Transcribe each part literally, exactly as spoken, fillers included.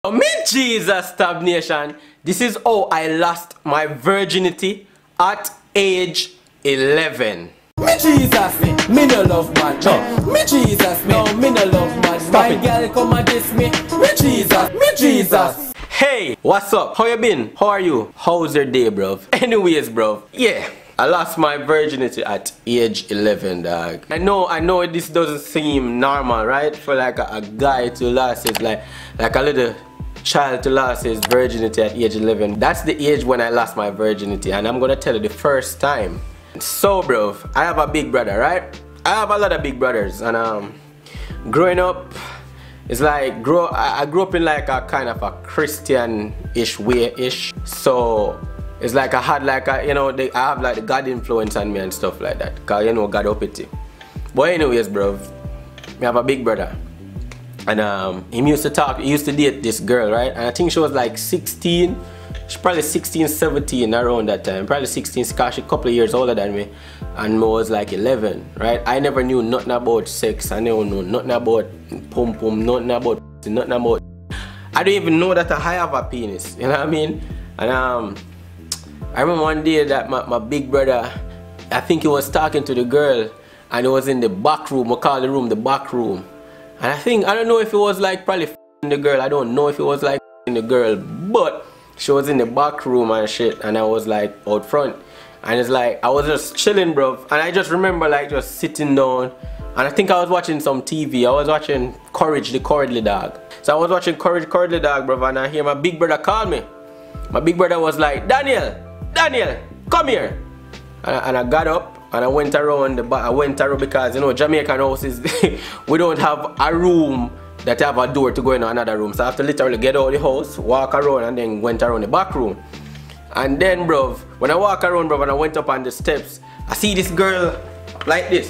Mijeezas, Tab Nation. This is how I lost my virginity at age eleven. Mijeezas, me, me no love man. No. Mijeezas, me, no, me no love man. Stop My it. Girl come and diss me. Mijeezas, Mijeezas. Hey, what's up? How you been? How are you? How's your day, bro? Anyways, bro. Yeah. I lost my virginity at age eleven, dog. I know, I know this doesn't seem normal, right? For like a, a guy to lose his, like, like a little child to lose his virginity at age eleven. That's the age when I lost my virginity, and I'm gonna tell you the first time. So, bro, I have a big brother, right? I have a lot of big brothers, and um, growing up, it's like grow. I, I grew up in like a kind of a Christian-ish way-ish. So it's like I had like a, you know, they, I have like the God influence on me and stuff like that. Cause you know God up it. But anyways, bro, I have a big brother, and um, he used to talk. He used to date this girl, right? And I think she was like sixteen. She's probably sixteen, seventeen around that time. Probably sixteen, cause she's a couple of years older than me, and I was like eleven, right? I never knew nothing about sex. I never knew nothing about pum pum, nothing about, nothing about. I don't even know that I have a penis. You know what I mean? And um. I remember one day that my, my big brother, I think he was talking to the girl, and it was in the back room. We call the room the back room. And I think, I don't know if it was like probably f***ing the girl. I don't know if it was like f***ing the girl, but she was in the back room and shit, and I was like out front. And it's like, I was just chilling, bro. And I just remember like just sitting down, and I think I was watching some T V. I was watching Courage the Cowardly Dog. So I was watching Courage the Cowardly Dog, bro, and I hear my big brother call me. My big brother was like, Daniel, Daniel, come here. And, and I got up and I went around the back. I went around because, you know, Jamaican houses, we don't have a room that have a door to go in another room. So I have to literally get out of the house, walk around, and then went around the back room. And then, bro, when I walk around, bro, and I went up on the steps, I see this girl like this,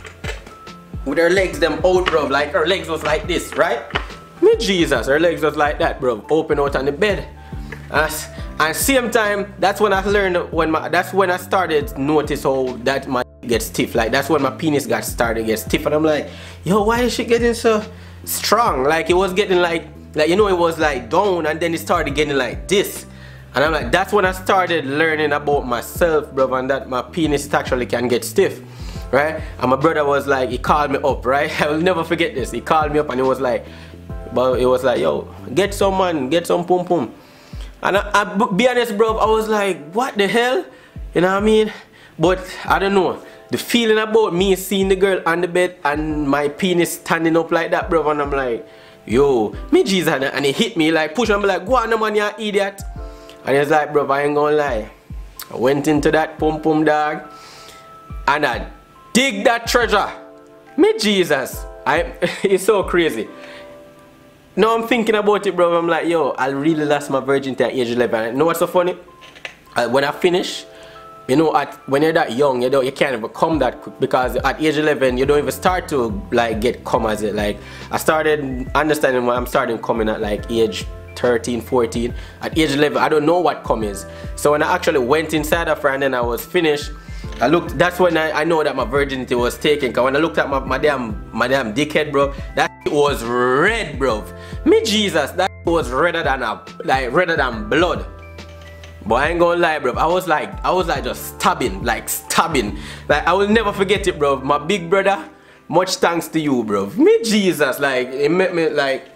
with her legs them out, bro. Like her legs was like this, right? Mijeezas, her legs was like that, bro. Open out on the bed. And And same time, that's when I learned when my that's when I started to notice how that my gets stiff. Like that's when my penis got started to get stiff, and I'm like, yo, why is she getting so strong? Like it was getting like like you know it was like down, and then it started getting like this. And I'm like, that's when I started learning about myself, bro, and that my penis actually can get stiff, right? And my brother was like, he called me up, right? I will never forget this. He called me up and he was like, but it was like, yo, get some man, get some pum pum. And I, I, be honest, bro, I was like, what the hell? You know what I mean? But I don't know. The feeling about me seeing the girl on the bed and my penis standing up like that, bro, and I'm like, yo, Mijeezas, and he hit me like, push, and I'm like, go on, man, you idiot. And he's like, bro, I ain't gonna lie. I went into that pum pum dog, and I dig that treasure. Mijeezas. I, it's so crazy. Now I'm thinking about it, bro. I'm like, yo, I really lost my virginity at age eleven. You know what's so funny? Uh, when I finish, you know, at when you're that young, you don't, you can't even come that quick, because at age eleven, you don't even start to like get come as it. Like I started understanding when I'm starting coming at like age thirteen, fourteen. At age eleven, I don't know what come is. So when I actually went inside of her and then I was finished, I looked. That's when I, I know that my virginity was taken. Cause when I looked at my, my damn my damn dickhead, bro, that was red, bro. Mijeezas, that was redder than a like redder than blood. But I ain't gonna lie, bro. I was like I was like just stabbing, like stabbing. Like I will never forget it, bro. My big brother, much thanks to you, bro. Mijeezas, like it made me like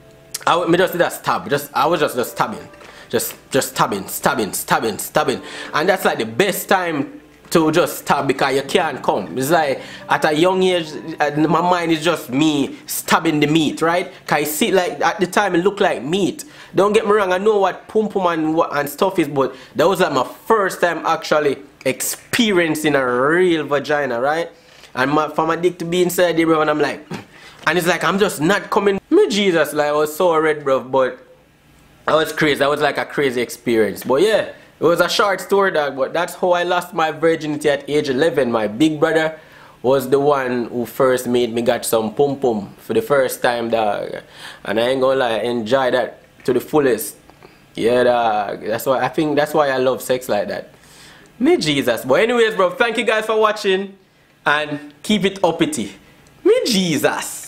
I me just did that stab. Just I was just just stabbing, just just stabbing, stabbing, stabbing, stabbing, and that's like the best time to just stab, because you can't come. It's like at a young age, my mind is just me stabbing the meat, right? Cause I see like at the time it looked like meat. Don't get me wrong, I know what pum pum and, and stuff is, but that was like my first time actually experiencing a real vagina, right? And my, for my dick to be inside there, bro, and I'm like, and it's like I'm just not coming. Mijeezas, like I was so red, bro, but that was crazy. That was like a crazy experience. But yeah. It was a short story, dog, but that's how I lost my virginity at age eleven. My big brother was the one who first made me got some pum pum for the first time, dog. And I ain't gonna lie, I enjoy that to the fullest. Yeah, dog. That's why I think that's why I love sex like that. Mijeezas. But anyways, bro, thank you guys for watching, and keep it uppity. Mijeezas.